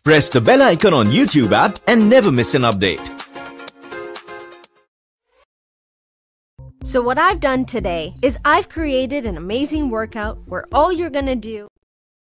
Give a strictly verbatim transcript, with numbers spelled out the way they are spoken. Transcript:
Press the bell icon on YouTube app and never miss an update. So what I've done today is I've created an amazing workout where all you're gonna do